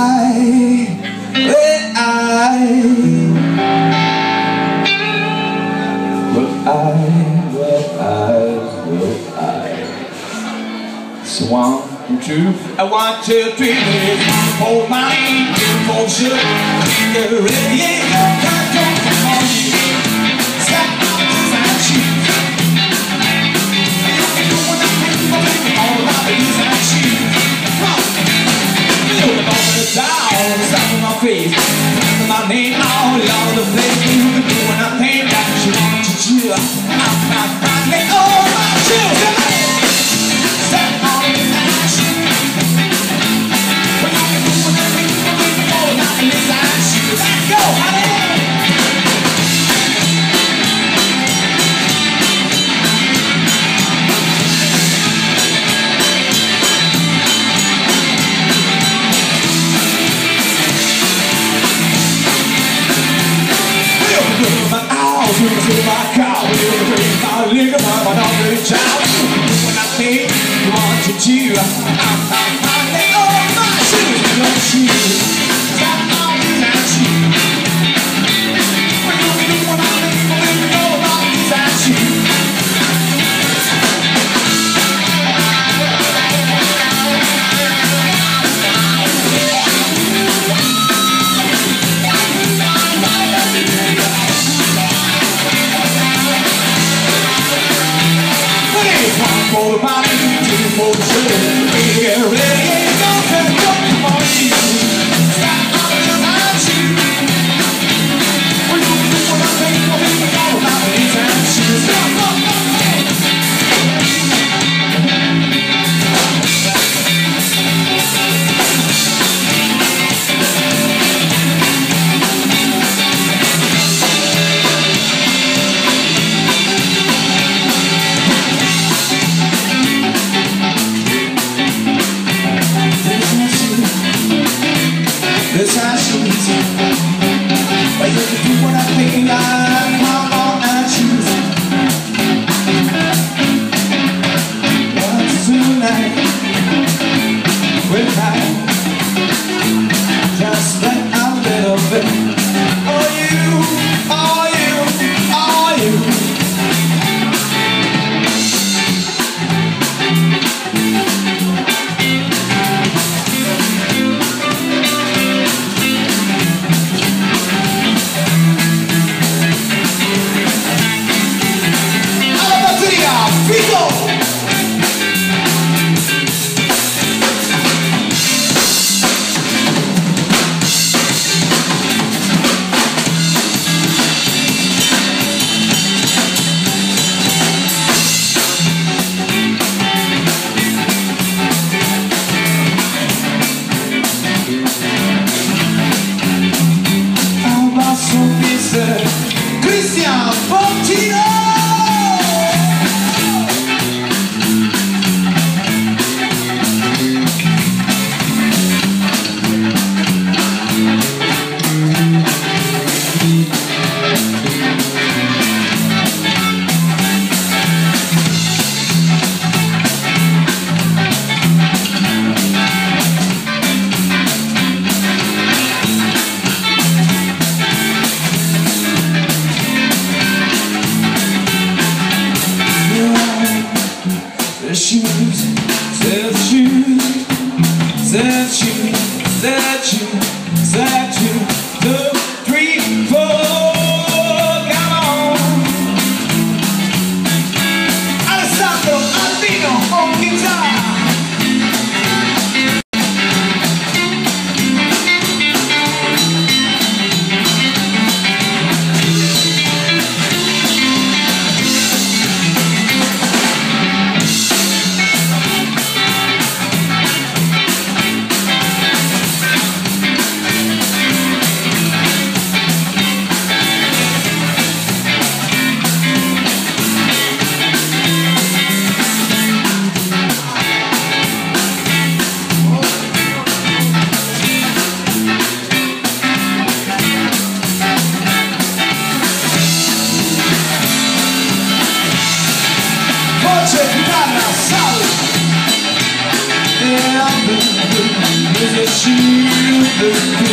So 1, 2, 1, 2, 3, hold my hand, beautiful sugar. Get ready, yeah, come on, step out of my shoes. All about the use my shoes. Come on, feel the ball the down, stop on my face. My name all over the place. You can do anything that you want to do. I'm let all my shoes. To my car, we'll bring my liquor, my dog, the child. When I think you want to do, I'm let all my shoes, no shoes. Stop all these shoes. When you want to make all about these shoes. For the money, 2 for the sugar. Get ready, come on, stop all my shoes. When you want to make all about these shoes. This house is but you can do what I think I come on and choose. Once tonight, with I just let a little bit. Oh you, oh you, oh you. Christian Fontino. the